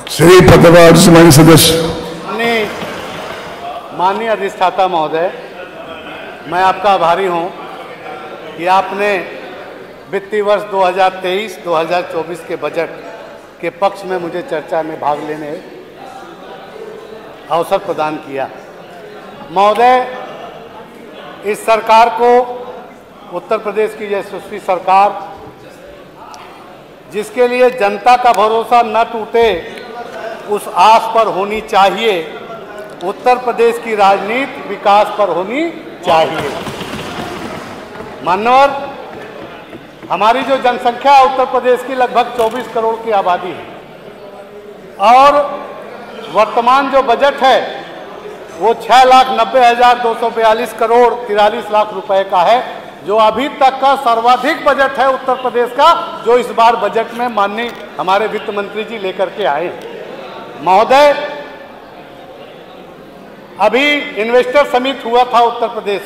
श्री प्रतिभा समाज सदस्य। माननीय अधिष्ठाता महोदय, मैं आपका आभारी हूं कि आपने वित्तीय वर्ष 2023-2024 के बजट के पक्ष में मुझे चर्चा में भाग लेने अवसर प्रदान किया। महोदय, इस सरकार को, उत्तर प्रदेश की यशस्वी सरकार, जिसके लिए जनता का भरोसा न टूटे उस आस पर होनी चाहिए। उत्तर प्रदेश की राजनीति विकास पर होनी चाहिए। माननीय, हमारी जो जनसंख्या है उत्तर प्रदेश की लगभग 24 करोड़ की आबादी है और वर्तमान जो बजट है वो 6,90,242 करोड़ 43 लाख रुपए का है, जो अभी तक का सर्वाधिक बजट है उत्तर प्रदेश का, जो इस बार बजट में माननीय हमारे वित्त मंत्री जी लेकर के आए। महोदय, अभी इन्वेस्टर समिट हुआ था उत्तर प्रदेश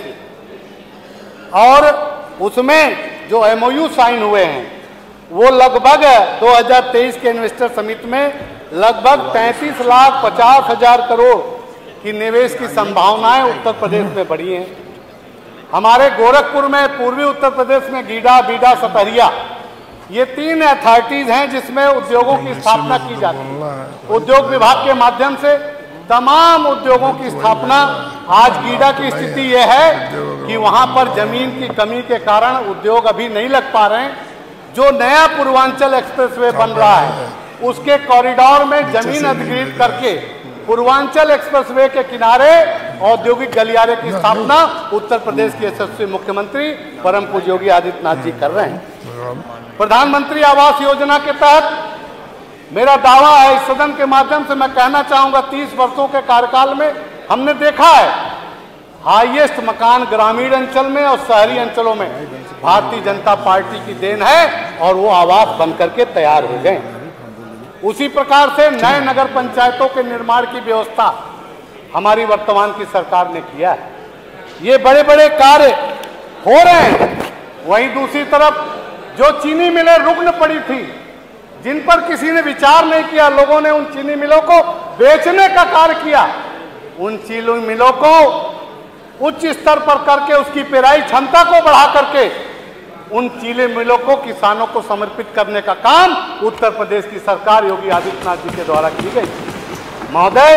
में और उसमें जो एमओयू साइन हुए हैं वो लगभग 2023 के इन्वेस्टर समिट में लगभग 33,50,000 करोड़ की निवेश की संभावनाएं उत्तर प्रदेश में बढ़ी हैं। हमारे गोरखपुर में, पूर्वी उत्तर प्रदेश में गीडा, बीडा, सतहरिया, ये 3 अथॉरिटीज हैं जिसमें उद्योगों की स्थापना की जाती है। उद्योग विभाग के माध्यम से तमाम उद्योगों की स्थापना। आज गीडा की स्थिति यह है कि वहां पर जमीन की कमी के कारण उद्योग अभी नहीं लग पा रहे हैं। जो नया पूर्वांचल एक्सप्रेसवे बन रहा है उसके कॉरिडोर में जमीन अधिग्रहित करके पूर्वांचल एक्सप्रेसवे के किनारे औद्योगिक गलियारे की स्थापना उत्तर प्रदेश के यशस्वी मुख्यमंत्री परम पूज्य योगी आदित्यनाथ जी कर रहे हैं। प्रधानमंत्री आवास योजना के तहत मेरा दावा है, इस सदन के माध्यम से मैं कहना चाहूंगा, 30 वर्षों के कार्यकाल में हमने देखा है हाईएस्ट मकान ग्रामीण अंचल में और शहरी अंचलों में भारतीय जनता पार्टी की देन है और वो आवास बनकर के तैयार हो गए। उसी प्रकार से नए नगर पंचायतों के निर्माण की व्यवस्था हमारी वर्तमान की सरकार ने किया है। ये बड़े बड़े कार्य हो रहे हैं। वहीं दूसरी तरफ जो चीनी मिलें रुग्ण पड़ी थी, जिन पर किसी ने विचार नहीं किया, लोगों ने उन चीनी मिलों को बेचने का कार्य किया। उन चीनी मिलों को उच्च स्तर पर करके उसकी पेराई क्षमता को बढ़ा करके उन चीनी मिलों को किसानों को समर्पित करने का काम उत्तर प्रदेश की सरकार योगी आदित्यनाथ जी के द्वारा की गई। महोदय,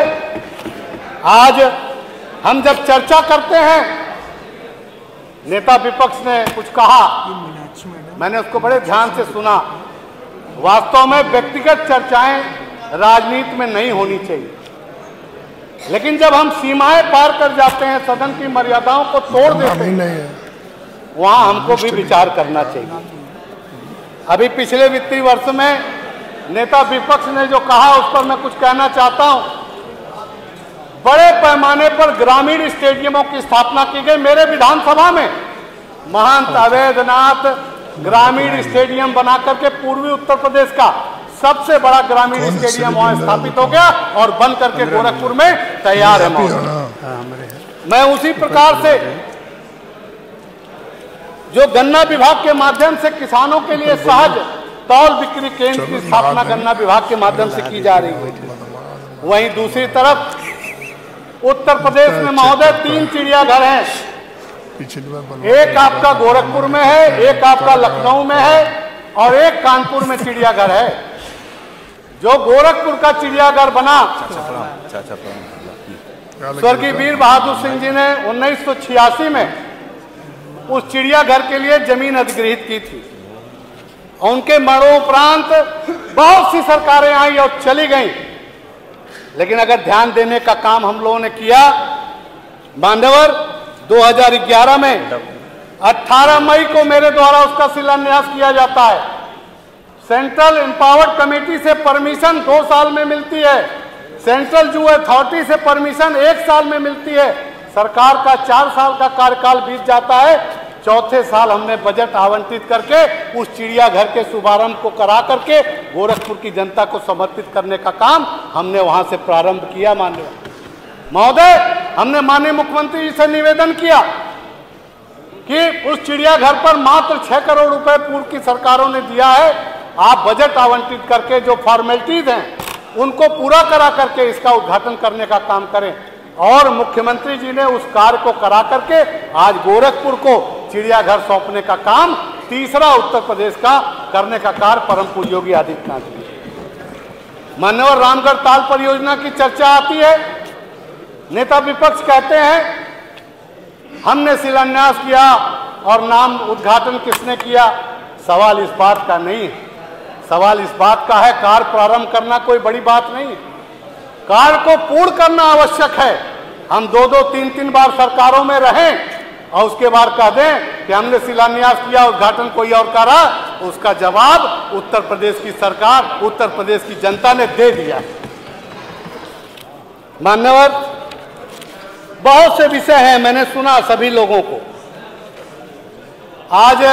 आज हम जब चर्चा करते हैं, नेता विपक्ष ने कुछ कहा, मैंने उसको बड़े ध्यान से सुना। वास्तव में व्यक्तिगत चर्चाएं राजनीति में नहीं होनी चाहिए, लेकिन जब हम सीमाएं पार कर जाते हैं, सदन की मर्यादाओं को तोड़ देते हैं, वहां हमको भी विचार करना चाहिए। अभी पिछले वित्तीय वर्ष में नेता विपक्ष ने जो कहा उस पर मैं कुछ कहना चाहता हूं। बड़े पैमाने पर ग्रामीण स्टेडियमों की स्थापना की गई। मेरे विधानसभा में महंत अवैधनाथ ग्रामीण स्टेडियम बना करके पूर्वी उत्तर प्रदेश का सबसे बड़ा ग्रामीण स्टेडियम वहां स्थापित हो गया और बन करके गोरखपुर में तैयार है। मैं उसी प्रकार से जो गन्ना विभाग के माध्यम से किसानों के लिए सहज तौल बिक्री केंद्र की स्थापना गन्ना विभाग के माध्यम से की जा रही है, वहीं दूसरी तरफ उत्तर प्रदेश में महोदय 3 चिड़ियाघर हैं। एक आपका गोरखपुर में है, एक आपका लखनऊ में है और एक कानपुर में चिड़ियाघर है। जो गोरखपुर का चिड़ियाघर बना, स्वर्गीय वीर बहादुर सिंह जी ने 1986 में उस चिड़ियाघर के लिए जमीन अधिग्रहित की थी। उनके मरणोपरांत बहुत सी सरकारें आई और चली गईं, लेकिन अगर ध्यान देने का काम हम लोगों ने किया, मान्यवर 2011 में 18 मई को मेरे द्वारा उसका शिलान्यास किया जाता है। सेंट्रल एम्पावर्ड कमेटी से परमिशन 2 साल में मिलती है, सेंट्रल जू अथॉरिटी से परमिशन 1 साल में मिलती है। सरकार का 4 साल का कार्यकाल बीत जाता है, चौथे साल हमने बजट आवंटित करके उस चिड़ियाघर के शुभारंभ को करा करके गोरखपुर की जनता को समर्पित करने का काम हमने वहां से प्रारंभ किया। माननीय महोदय, हमने माननीय मुख्यमंत्री जी से निवेदन किया कि उस चिड़ियाघर पर मात्र 6 करोड़ रुपए पूर्व की सरकारों ने दिया है, आप बजट आवंटित करके जो फॉर्मेलिटीज हैं उनको पूरा करा करके इसका उद्घाटन करने का काम करें। और मुख्यमंत्री जी ने उस कार्य को करा करके आज गोरखपुर को चिड़ियाघर सौंपने का काम तीसरा उत्तर प्रदेश का करने का कार्य परम पूज्य योगी आदित्यनाथ जी। मान्यवर रामगढ़ ताल परियोजना की चर्चा आती है, नेता विपक्ष कहते हैं हमने शिलान्यास किया और नाम उद्घाटन किसने किया। सवाल इस बात का नहीं है, सवाल इस बात का है कार्य प्रारंभ करना कोई बड़ी बात नहीं है, कार्य को पूर्ण करना आवश्यक है। हम 2-2, 3-3 बार सरकारों में रहें और उसके बाद कह दें कि हमने शिलान्यास किया, उद्घाटन कोई और करा, उसका जवाब उत्तर प्रदेश की सरकार, उत्तर प्रदेश की जनता ने दे दिया। मान्यवर, बहुत से विषय हैं, मैंने सुना सभी लोगों को। आज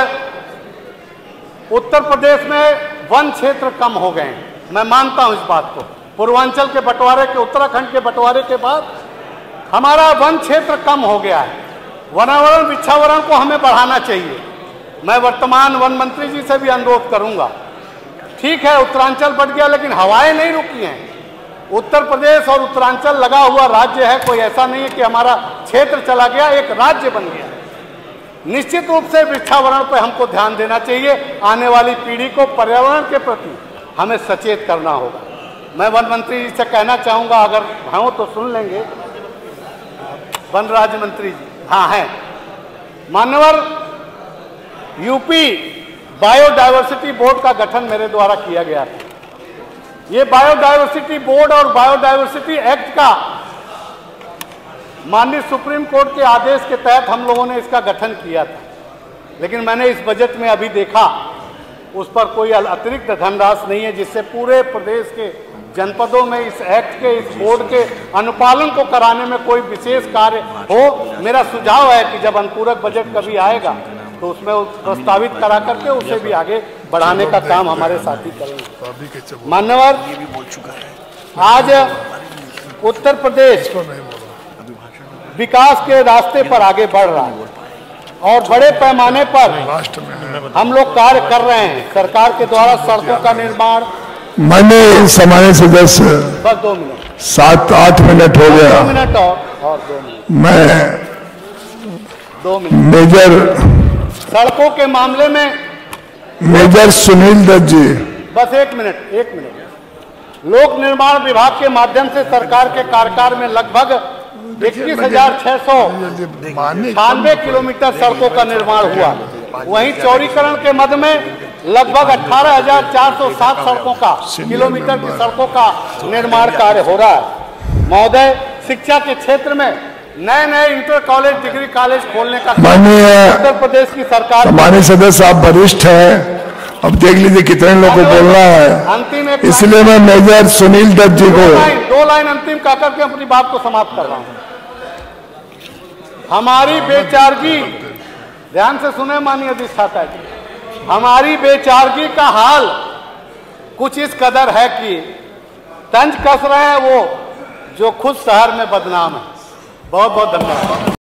उत्तर प्रदेश में वन क्षेत्र कम हो गए हैं, मैं मानता हूं इस बात को। पूर्वांचल के बंटवारे के, उत्तराखंड के बंटवारे के बाद हमारा वन क्षेत्र कम हो गया है। वनावरण वृक्षावरण को हमें बढ़ाना चाहिए। मैं वर्तमान वन मंत्री जी से भी अनुरोध करूंगा, ठीक है उत्तरांचल बढ़ गया लेकिन हवाएं नहीं रुकी हैं। उत्तर प्रदेश और उत्तरांचल लगा हुआ राज्य है, कोई ऐसा नहीं है कि हमारा क्षेत्र चला गया, एक राज्य बन गया। निश्चित रूप से वृक्षावरण पर हमको ध्यान देना चाहिए। आने वाली पीढ़ी को पर्यावरण के प्रति हमें सचेत करना होगा। मैं वन मंत्री जी से कहना चाहूंगा, अगर हो तो सुन लेंगे, वन राज्य मंत्री जी हाँ हैं। मान्यवर, यूपी बायोडायवर्सिटी बोर्ड का गठन मेरे द्वारा किया गया था। ये बायोडायवर्सिटी बोर्ड और बायोडायवर्सिटी एक्ट का माननीय सुप्रीम कोर्ट के आदेश के तहत हम लोगों ने इसका गठन किया था, लेकिन मैंने इस बजट में अभी देखा उस पर कोई अतिरिक्त धनराशि नहीं है जिससे पूरे प्रदेश के जनपदों में इस एक्ट के, इस बोर्ड के अनुपालन को कराने में कोई विशेष कार्य हो। मेरा सुझाव है कि जब अनुपूरक बजट कभी आएगा तो उसमें प्रस्तावित करा करके उसे भी आगे बढ़ाने का काम हमारे साथी करेंगे। मान्यवर, आज उत्तर प्रदेश विकास के रास्ते पर आगे बढ़ रहा है और बड़े पैमाने पर हम लोग कार्य कर रहे हैं। सरकार के द्वारा सड़कों का निर्माण, माननीय सम्मानित सदस्य, बस 2 मिनट, 7-8 मिनट हो गया। 2 मिनट और 2 मिनट, मैं 2 मिनट। मेजर सड़कों के मामले में मेजर सुनील दत्त जी, बस 1 मिनट, 1 मिनट। लोक निर्माण विभाग के माध्यम से सरकार के कार्यकाल में लगभग 21,696 किलोमीटर सड़कों का निर्माण हुआ। वहीं चौड़ीकरण के मद में लगभग 18,407 सड़कों का किलोमीटर की सड़कों का निर्माण कार्य हो रहा है। महोदय, शिक्षा के क्षेत्र में नए इंटर कॉलेज, डिग्री कॉलेज खोलने का माननीय उत्तर प्रदेश की सरकार, हमारे सदस्य आप वरिष्ठ हैं, अब देख लीजिए कितने लोगों को बोलना है, अंतिम इसलिए मैं मेजर सुनील दत्त जी को 2 लाइन अंतिम कह करके अपनी बात को समाप्त कर रहा हूं। हमारी बेचारगी, ध्यान से सुने माननीय अधिष्ठाता जी, हमारी बेचारगी का हाल कुछ इस कदर है कि तंज कस रहे हैं वो जो खुद शहर में बदनाम है। बहुत बहुत धन्यवाद।